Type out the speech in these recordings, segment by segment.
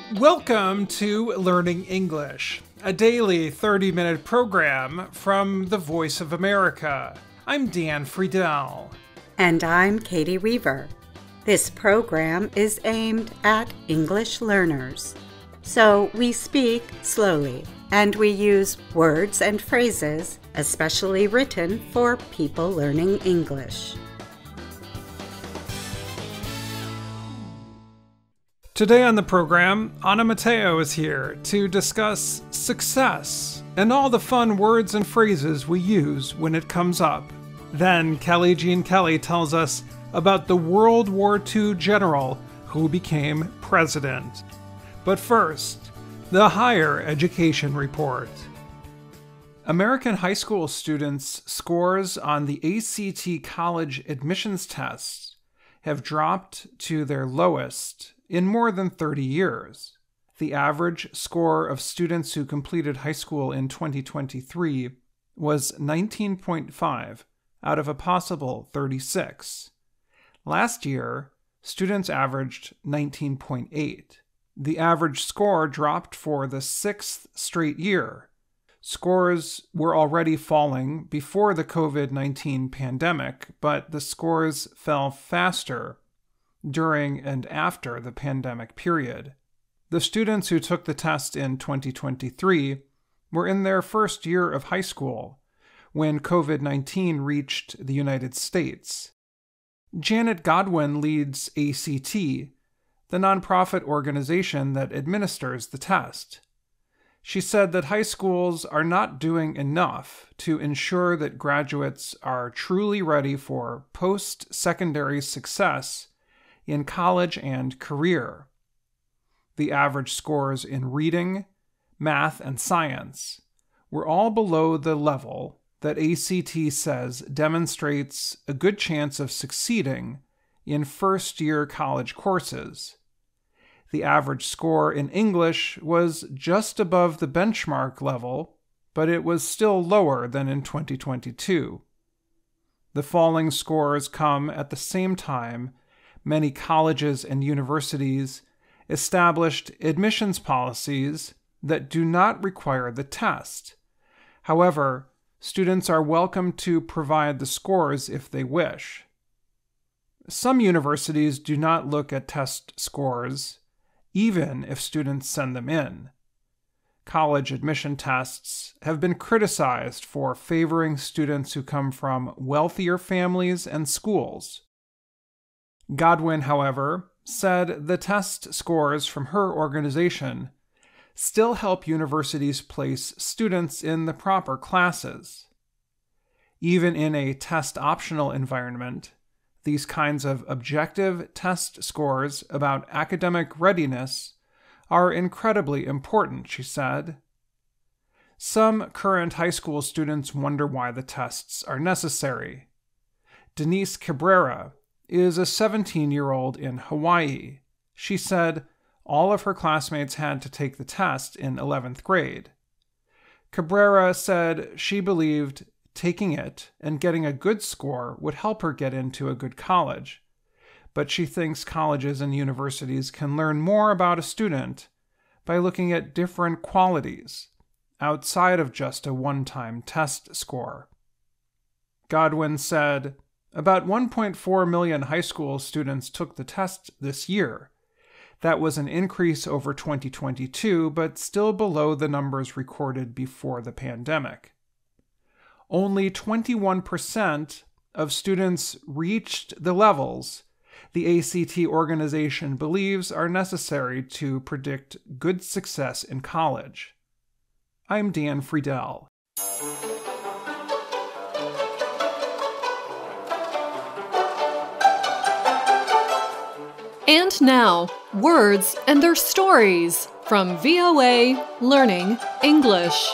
Welcome to Learning English, a daily 30-minute program from the Voice of America. I'm Dan Friedell. And I'm Caty Weaver. This program is aimed at English learners. So we speak slowly, and we use words and phrases especially written for people learning English. Today on the program, Matteo is here to discuss success and all the fun words and phrases we use when it comes up. Then Kelly Jean Kelly tells us about the World War II general who became president. But first, the Higher Education Report. American high school students' scores on the ACT college admissions tests have dropped to their lowest in more than 30 years. The average score of students who completed high school in 2023 was 19.5 out of a possible 36. Last year, students averaged 19.8. The average score dropped for the sixth straight year. Scores were already falling before the COVID-19 pandemic, but the scores fell faster during and after the pandemic period. The students who took the test in 2023 were in their first year of high school when COVID-19 reached the United States. Janet Godwin leads ACT, the nonprofit organization that administers the test. She said that high schools are not doing enough to ensure that graduates are truly ready for post-secondary success in college and career. The average scores in reading, math, and science were all below the level that ACT says demonstrates a good chance of succeeding in first-year college courses. The average score in English was just above the benchmark level, but it was still lower than in 2022. The falling scores come at the same time many colleges and universities established admissions policies that do not require the test. However, students are welcome to provide the scores if they wish. Some universities do not look at test scores, even if students send them in. College admission tests have been criticized for favoring students who come from wealthier families and schools. Godwin, however, said the test scores from her organization still help universities place students in the proper classes. Even in a test-optional environment, these kinds of objective test scores about academic readiness are incredibly important, she said. Some current high school students wonder why the tests are necessary. Denise Cabrera is a 17-year-old in Hawaii. She said all of her classmates had to take the test in 11th grade. Cabrera said she believed taking it and getting a good score would help her get into a good college, but she thinks colleges and universities can learn more about a student by looking at different qualities outside of just a one-time test score. Godwin said, about 1.4 million high school students took the test this year. That was an increase over 2022, but still below the numbers recorded before the pandemic. Only 21% of students reached the levels the ACT organization believes are necessary to predict good success in college. I'm Dan Friedell. And now, words and their stories from VOA Learning English.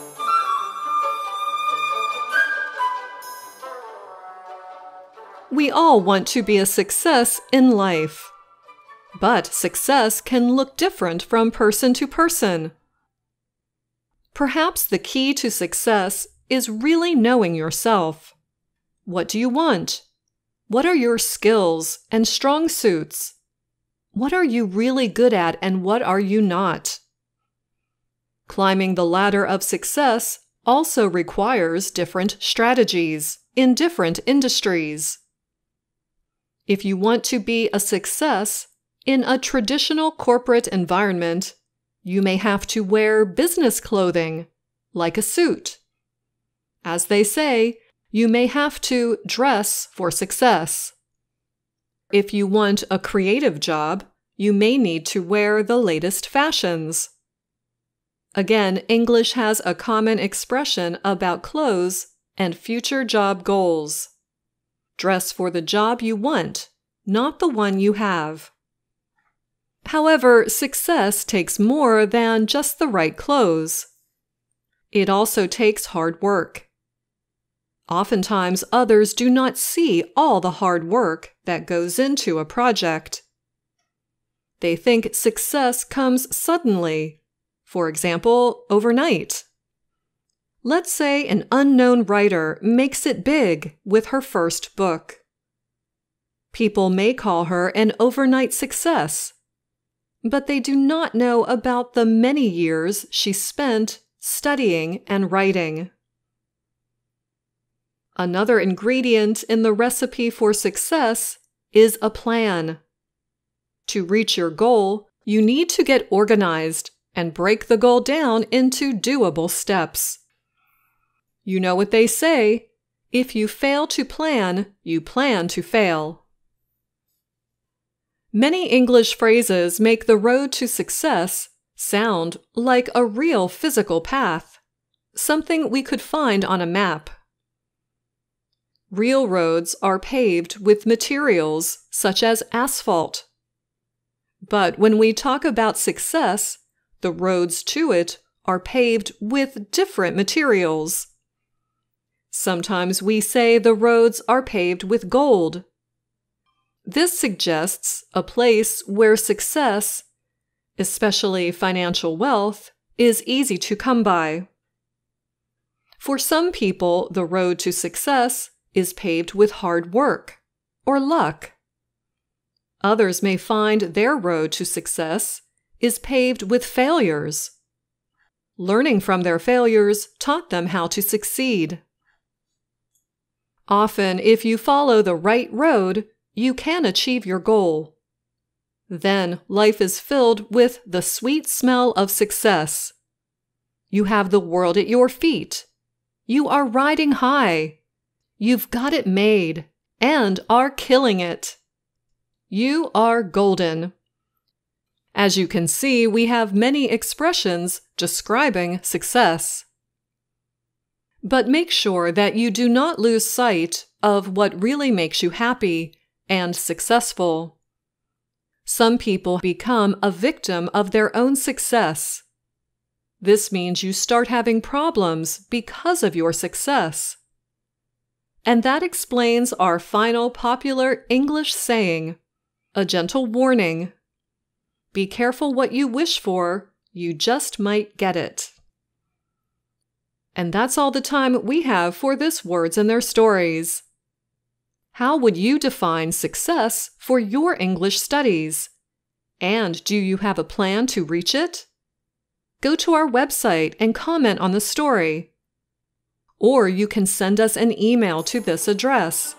We all want to be a success in life. But success can look different from person to person. Perhaps the key to success is really knowing yourself. What do you want? What are your skills and strong suits? What are you really good at and what are you not? Climbing the ladder of success also requires different strategies in different industries. If you want to be a success in a traditional corporate environment, you may have to wear business clothing, like a suit. As they say, you may have to dress for success. If you want a creative job, you may need to wear the latest fashions. Again, English has a common expression about clothes and future job goals. Dress for the job you want, not the one you have. However, success takes more than just the right clothes. It also takes hard work. Oftentimes, others do not see all the hard work that goes into a project. They think success comes suddenly, for example, overnight. Let's say an unknown writer makes it big with her first book. People may call her an overnight success, but they do not know about the many years she spent studying and writing. Another ingredient in the recipe for success is a plan. To reach your goal, you need to get organized and break the goal down into doable steps. You know what they say, if you fail to plan, you plan to fail. Many English phrases make the road to success sound like a real physical path, something we could find on a map. Real roads are paved with materials such as asphalt. But when we talk about success, the roads to it are paved with different materials. Sometimes we say the roads are paved with gold. This suggests a place where success, especially financial wealth, is easy to come by. For some people, the road to success is paved with hard work or luck. Others may find their road to success is paved with failures. Learning from their failures taught them how to succeed. Often, if you follow the right road, you can achieve your goal. Then life is filled with the sweet smell of success. You have the world at your feet. You are riding high. You've got it made and are killing it. You are golden. As you can see, we have many expressions describing success. But make sure that you do not lose sight of what really makes you happy and successful. Some people become a victim of their own success. This means you start having problems because of your success. And that explains our final popular English saying, a gentle warning. Be careful what you wish for, you just might get it. And that's all the time we have for this Words and Their Stories. How would you define success for your English studies? And do you have a plan to reach it? Go to our website and comment on the story. Or you can send us an email to this address,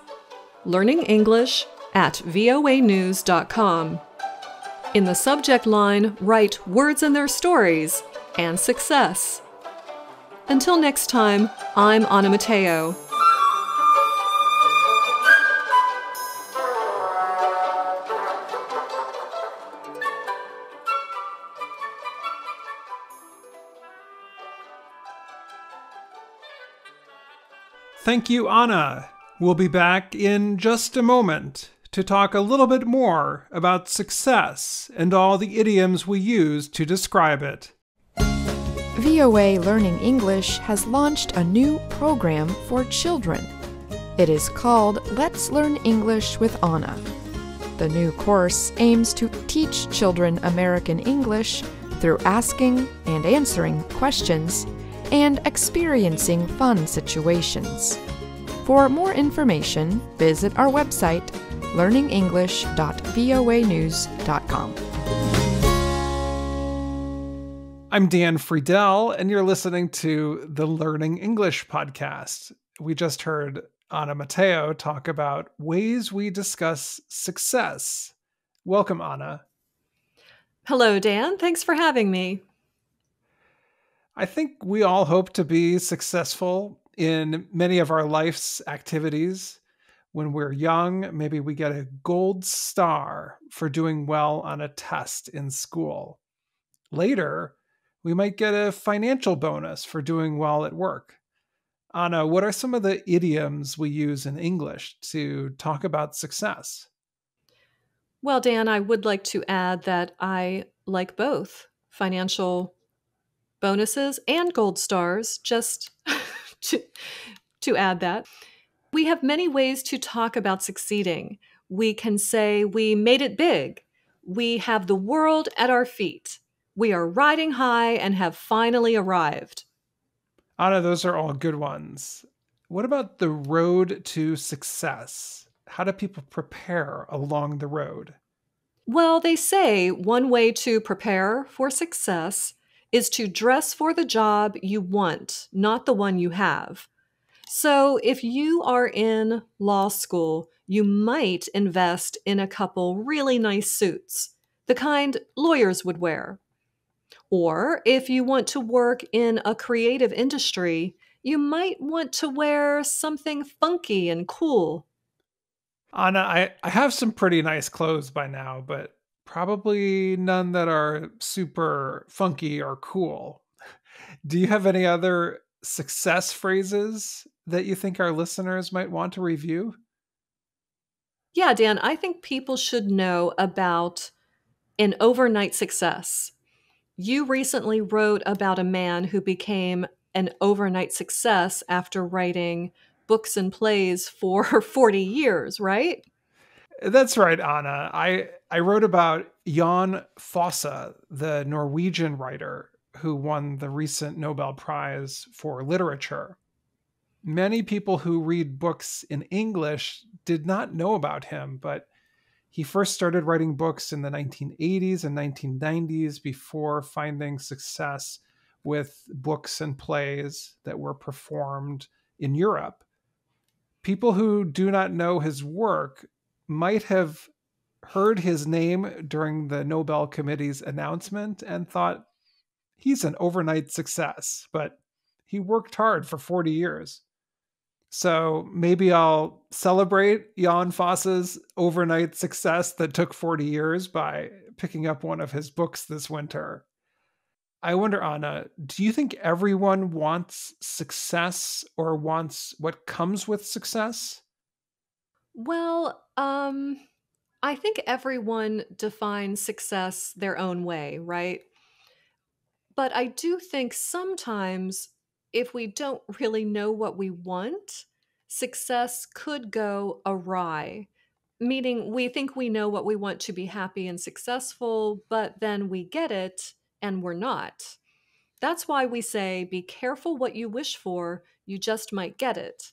learningenglish@voanews.com. In the subject line, write Words and Their Stories and Success. Until next time, I'm Anna Matteo. Thank you, Anna. We'll be back in just a moment to talk a little bit more about success and all the idioms we use to describe it. VOA Learning English has launched a new program for children. It is called Let's Learn English with Anna. The new course aims to teach children American English through asking and answering questions and experiencing fun situations. For more information, visit our website, learningenglish.voanews.com. I'm Dan Friedell, and you're listening to the Learning English podcast. We just heard Anna Matteo talk about ways we discuss success. Welcome, Anna. Hello, Dan. Thanks for having me. I think we all hope to be successful in many of our life's activities. When we're young, maybe we get a gold star for doing well on a test in school. Later, we might get a financial bonus for doing well at work. Anna, what are some of the idioms we use in English to talk about success? Well, Dan, I would like to add that I like both financial bonuses and gold stars, just to add that. We have many ways to talk about succeeding. We can say we made it big. We have the world at our feet. We are riding high and have finally arrived. Anna, those are all good ones. What about the road to success? How do people prepare along the road? Well, they say one way to prepare for success is to dress for the job you want, not the one you have. So if you are in law school, you might invest in a couple really nice suits, the kind lawyers would wear. Or if you want to work in a creative industry, you might want to wear something funky and cool. Anna, I have some pretty nice clothes by now, but probably none that are super funky or cool. Do you have any other success phrases that you think our listeners might want to review? Yeah, Dan, I think people should know about an overnight success. You recently wrote about a man who became an overnight success after writing books and plays for 40 years, right? That's right, Anna. I wrote about Jan Fosse, the Norwegian writer who won the recent Nobel Prize for Literature. Many people who read books in English did not know about him, but he first started writing books in the 1980s and 1990s before finding success with books and plays that were performed in Europe. People who do not know his work might have heard his name during the Nobel Committee's announcement and thought, he's an overnight success, but he worked hard for 40 years. So maybe I'll celebrate Jan Fosse's overnight success that took 40 years by picking up one of his books this winter. I wonder, Anna, do you think everyone wants success or wants what comes with success? Well, I think everyone defines success their own way, right? But I do think sometimes if we don't really know what we want, success could go awry. Meaning we think we know what we want to be happy and successful, but then we get it and we're not. That's why we say be careful what you wish for, you just might get it.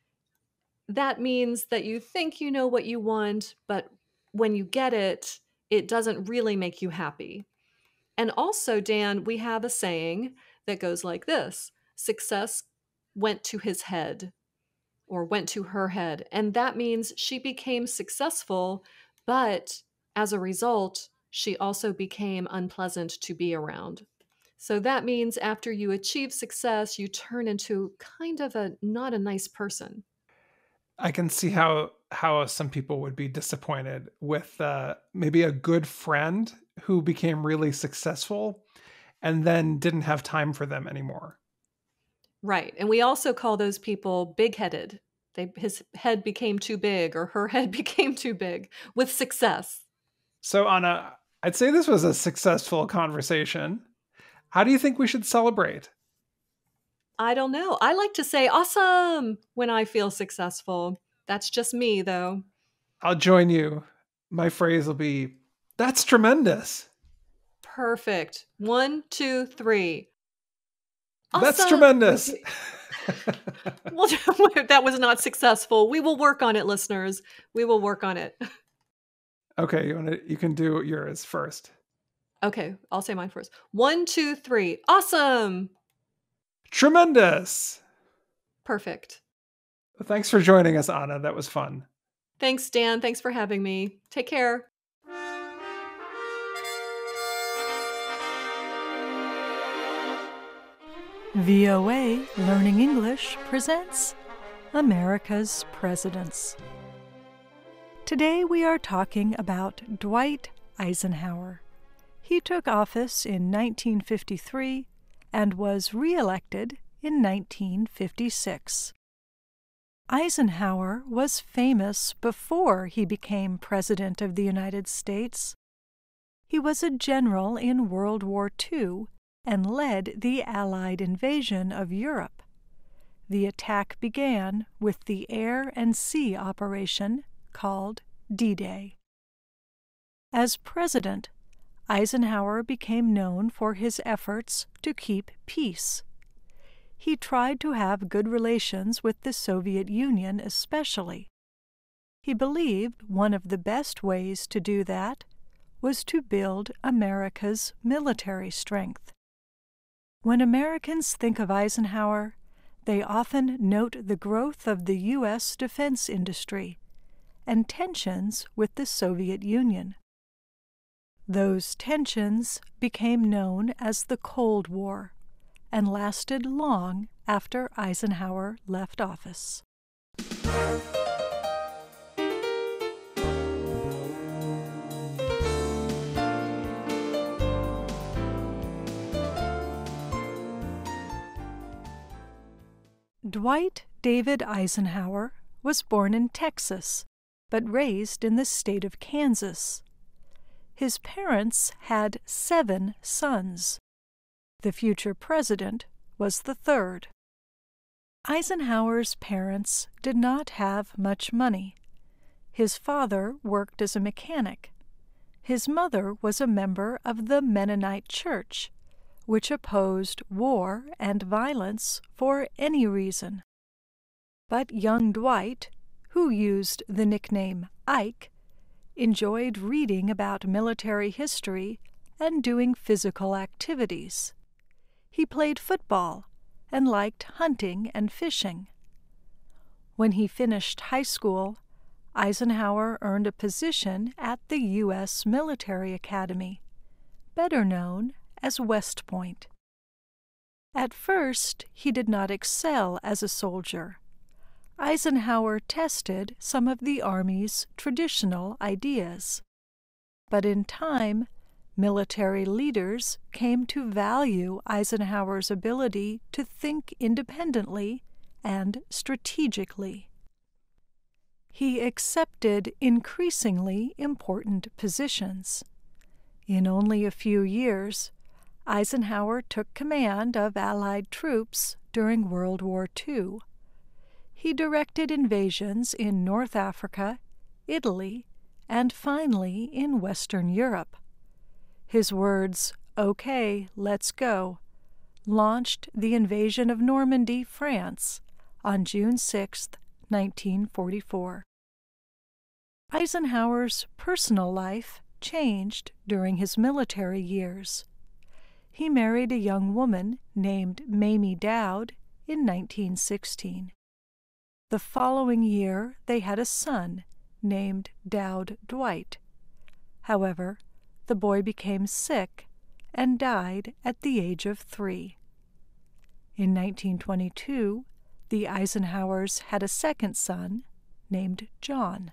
That means that you think you know what you want, but when you get it, it doesn't really make you happy. And also, Dan, we have a saying that goes like this: success went to his head or went to her head. And that means she became successful, but as a result, she also became unpleasant to be around. So that means after you achieve success, you turn into kind of a not a nice person. I can see how some people would be disappointed with maybe a good friend who became really successful and then didn't have time for them anymore. Right. And we also call those people big-headed. His head became too big or her head became too big with success. So Anna, I'd say this was a successful conversation. How do you think we should celebrate? I don't know. I like to say awesome when I feel successful. That's just me, though. I'll join you. My phrase will be, that's tremendous. Perfect. 1, 2, 3. Awesome. That's tremendous. Well, that was not successful. We will work on it, listeners. We will work on it. Okay, you can do yours first. Okay, I'll say mine first. 1, 2, 3. Awesome. Tremendous. Perfect. Thanks for joining us, Anna. That was fun. Thanks, Dan. Thanks for having me. Take care. VOA Learning English presents America's Presidents. Today we are talking about Dwight Eisenhower. He took office in 1953 and was re-elected in 1956. Eisenhower was famous before he became President of the United States. He was a general in World War II and led the Allied invasion of Europe. The attack began with the air and sea operation called D-Day. As president, Eisenhower became known for his efforts to keep peace. He tried to have good relations with the Soviet Union especially. He believed one of the best ways to do that was to build America's military strength. When Americans think of Eisenhower, they often note the growth of the U.S. defense industry and tensions with the Soviet Union. Those tensions became known as the Cold War and lasted long after Eisenhower left office. Dwight David Eisenhower was born in Texas, but raised in the state of Kansas. His parents had 7 sons. The future president was the third. Eisenhower's parents did not have much money. His father worked as a mechanic. His mother was a member of the Mennonite Church, which opposed war and violence for any reason. But young Dwight, who used the nickname Ike, enjoyed reading about military history and doing physical activities. He played football and liked hunting and fishing. When he finished high school, Eisenhower earned a position at the U.S. Military Academy, better known as West Point. At first, he did not excel as a soldier. Eisenhower tested some of the Army's traditional ideas. But in time, military leaders came to value Eisenhower's ability to think independently and strategically. He accepted increasingly important positions. In only a few years, Eisenhower took command of Allied troops during World War II. He directed invasions in North Africa, Italy, and finally in Western Europe. His words, "Okay, let's go," launched the invasion of Normandy, France, on June 6, 1944. Eisenhower's personal life changed during his military years. He married a young woman named Mamie Dowd in 1916. The following year, they had a son named Dowd Dwight. However, the boy became sick and died at the age of 3. In 1922, the Eisenhowers had a second son named John.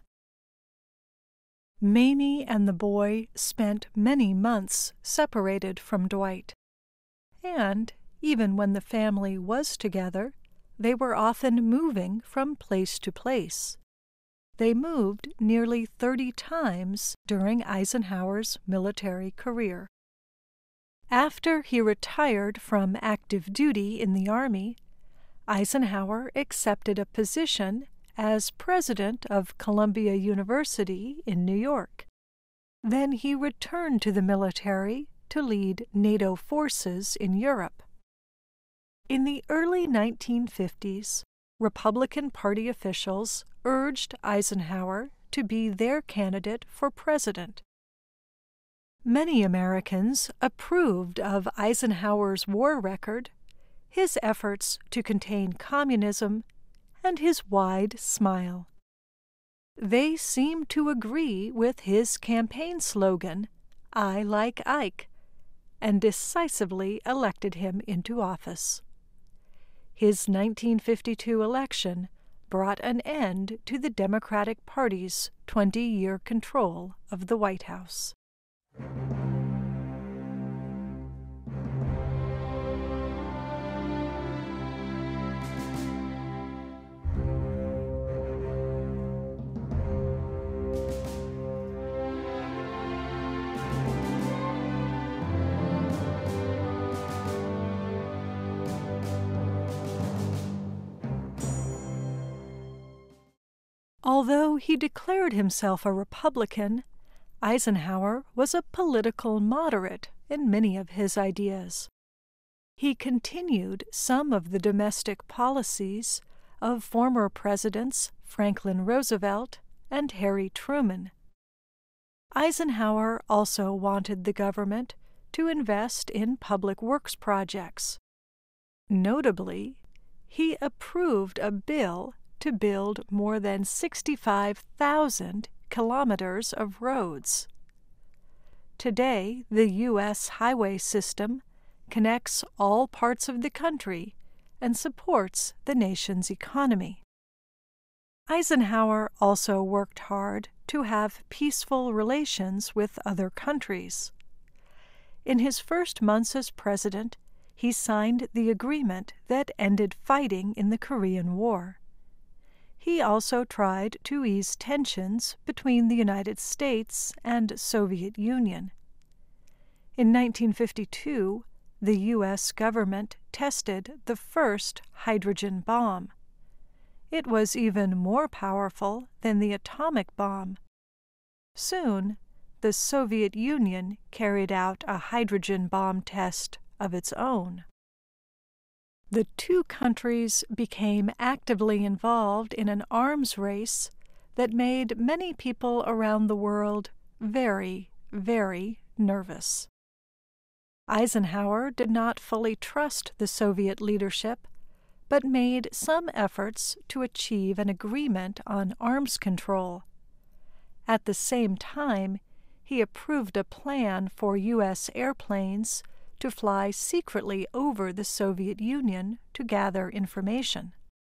Mamie and the boy spent many months separated from Dwight. And even when the family was together, they were often moving from place to place. They moved nearly 30 times during Eisenhower's military career. After he retired from active duty in the Army, Eisenhower accepted a position as president of Columbia University in New York. Then he returned to the military to lead NATO forces in Europe. In the early 1950s, Republican Party officials urged Eisenhower to be their candidate for president. Many Americans approved of Eisenhower's war record, his efforts to contain communism, and his wide smile. They seemed to agree with his campaign slogan, "I like Ike," and decisively elected him into office. His 1952 election brought an end to the Democratic Party's 20-year control of the White House. Although he declared himself a Republican, Eisenhower was a political moderate in many of his ideas. He continued some of the domestic policies of former presidents Franklin Roosevelt and Harry Truman. Eisenhower also wanted the government to invest in public works projects. Notably, he approved a bill to build more than 65,000 kilometers of roads. Today, the U.S. highway system connects all parts of the country and supports the nation's economy. Eisenhower also worked hard to have peaceful relations with other countries. In his first months as president, he signed the agreement that ended fighting in the Korean War. He also tried to ease tensions between the United States and Soviet Union. In 1952, the U.S. government tested the first hydrogen bomb. It was even more powerful than the atomic bomb. Soon, the Soviet Union carried out a hydrogen bomb test of its own. The two countries became actively involved in an arms race that made many people around the world very, very nervous. Eisenhower did not fully trust the Soviet leadership, but made some efforts to achieve an agreement on arms control. At the same time, he approved a plan for U.S. airplanes to fly secretly over the Soviet Union to gather information.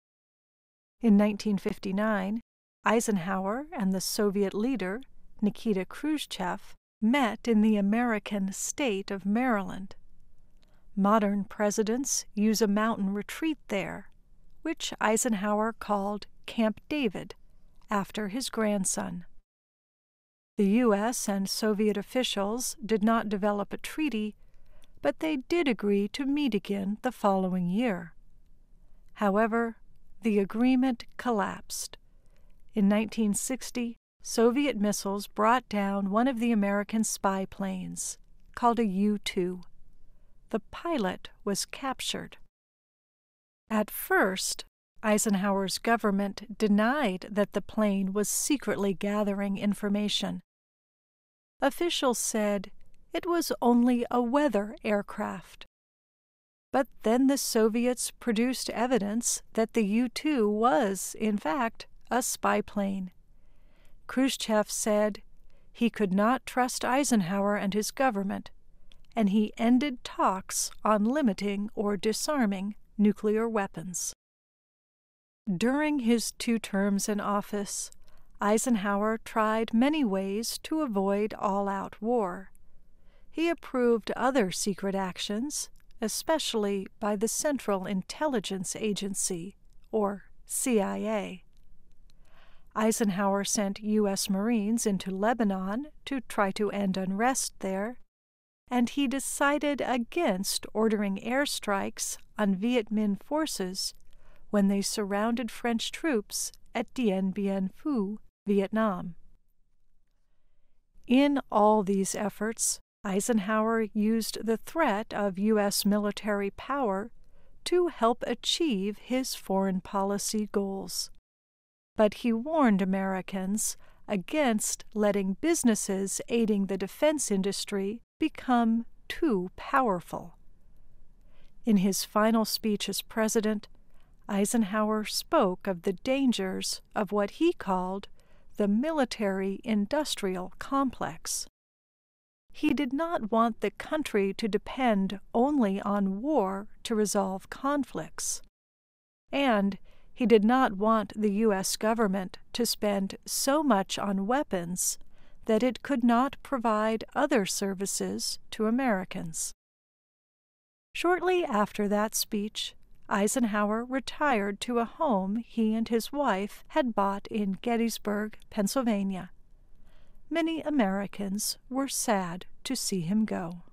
In 1959, Eisenhower and the Soviet leader, Nikita Khrushchev, met in the American state of Maryland. Modern presidents use a mountain retreat there, which Eisenhower called Camp David, after his grandson. The U.S. and Soviet officials did not develop a treaty, but they did agree to meet again the following year. However, the agreement collapsed. In 1960, Soviet missiles brought down one of the American spy planes, called a U-2. The pilot was captured. At first, Eisenhower's government denied that the plane was secretly gathering information. Officials said it was only a weather aircraft. But then the Soviets produced evidence that the U-2 was, in fact, a spy plane. Khrushchev said he could not trust Eisenhower and his government, and he ended talks on limiting or disarming nuclear weapons. During his 2 terms in office, Eisenhower tried many ways to avoid all-out war. He approved other secret actions, especially by the Central Intelligence Agency, or CIA. Eisenhower sent U.S. Marines into Lebanon to try to end unrest there, and he decided against ordering airstrikes on Viet Minh forces when they surrounded French troops at Dien Bien Phu, Vietnam. In all these efforts, Eisenhower used the threat of U.S. military power to help achieve his foreign policy goals. But he warned Americans against letting businesses aiding the defense industry become too powerful. In his final speech as president, Eisenhower spoke of the dangers of what he called the military-industrial complex. He did not want the country to depend only on war to resolve conflicts, and he did not want the U.S. government to spend so much on weapons that it could not provide other services to Americans. Shortly after that speech, Eisenhower retired to a home he and his wife had bought in Gettysburg, Pennsylvania. Many Americans were sad to see him go.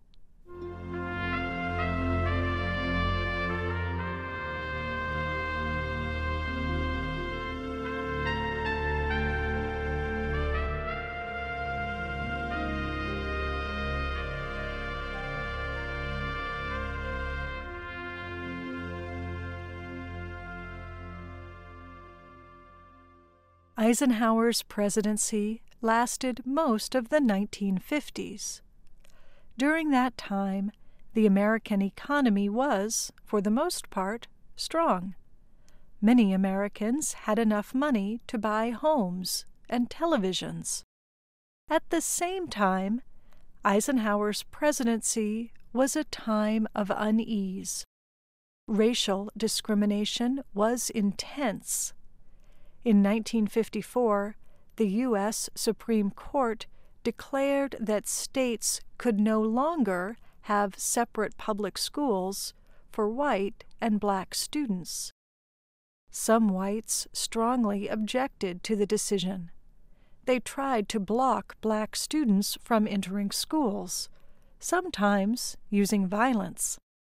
Eisenhower's presidency lasted most of the 1950s. During that time, the American economy was, for the most part, strong. Many Americans had enough money to buy homes and televisions. At the same time, Eisenhower's presidency was a time of unease. Racial discrimination was intense. In 1954, the U.S. Supreme Court declared that states could no longer have separate public schools for white and black students. Some whites strongly objected to the decision. They tried to block black students from entering schools, sometimes using violence.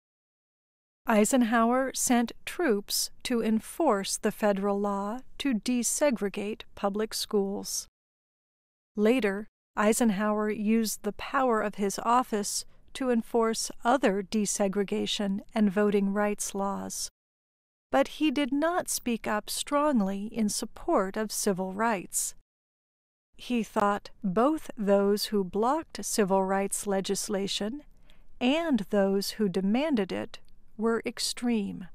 Eisenhower sent troops to enforce the federal law to desegregate public schools. Later, Eisenhower used the power of his office to enforce other desegregation and voting rights laws. But he did not speak up strongly in support of civil rights. He thought both those who blocked civil rights legislation and those who demanded it were extreme.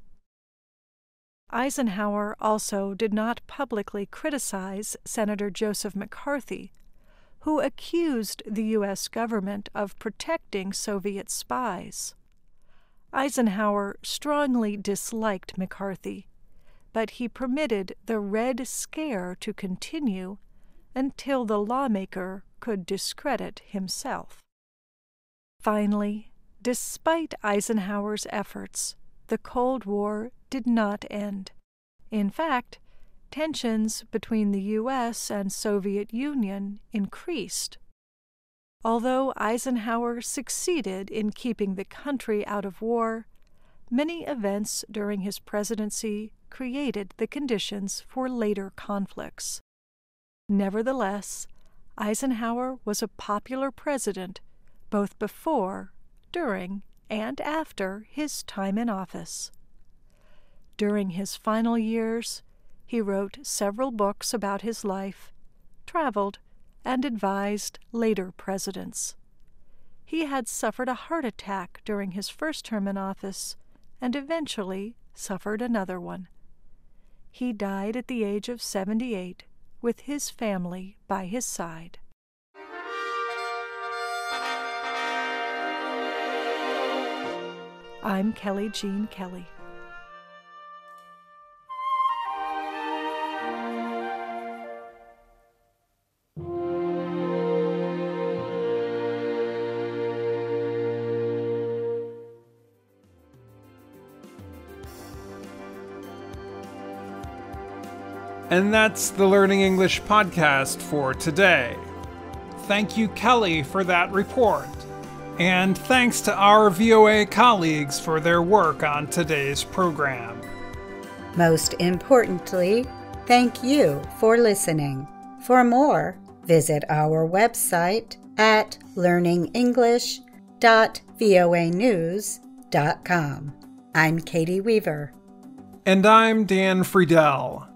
Eisenhower also did not publicly criticize Senator Joseph McCarthy, who accused the U.S. government of protecting Soviet spies. Eisenhower strongly disliked McCarthy, but he permitted the Red Scare to continue until the lawmaker could discredit himself. Finally, despite Eisenhower's efforts, the Cold War did not end. In fact, tensions between the U.S. and Soviet Union increased. Although Eisenhower succeeded in keeping the country out of war, many events during his presidency created the conditions for later conflicts. Nevertheless, Eisenhower was a popular president both before, during, and after his time in office. During his final years, he wrote several books about his life, traveled, and advised later presidents. He had suffered a heart attack during his first term in office and eventually suffered another one. He died at the age of 78 with his family by his side. I'm Kelly Jean Kelly. And that's the Learning English podcast for today. Thank you, Kelly, for that report. And thanks to our VOA colleagues for their work on today's program. Most importantly, thank you for listening. For more, visit our website at learningenglish.voanews.com. I'm Caty Weaver. And I'm Dan Friedell.